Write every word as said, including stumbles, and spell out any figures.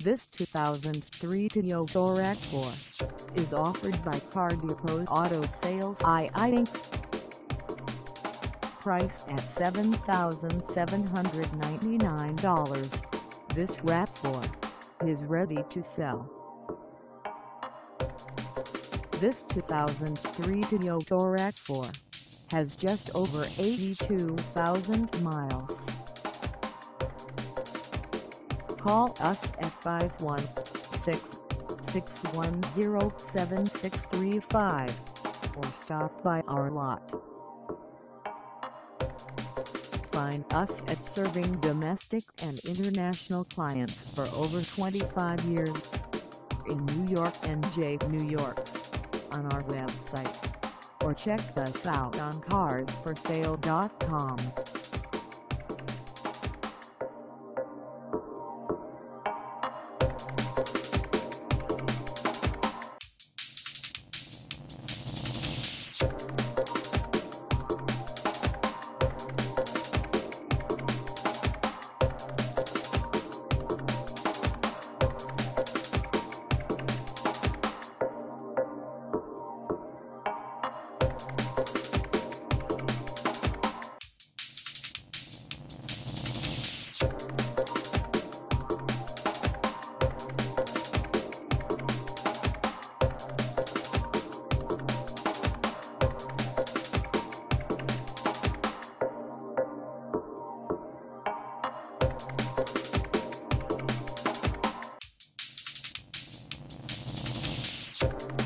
This two thousand three Toyota RAV four is offered by Car Depot Auto Sales I I Incorporated. Priced at seven thousand seven hundred ninety-nine dollars, this RAV four is ready to sell. This two thousand three Toyota RAV four has just over eighty-two thousand miles. Call us at five one six, six one zero, seven six three five or stop by our lot. Find us at serving domestic and international clients for over twenty-five years in New York and J New York on our website, or check us out on cars for sale dot com. You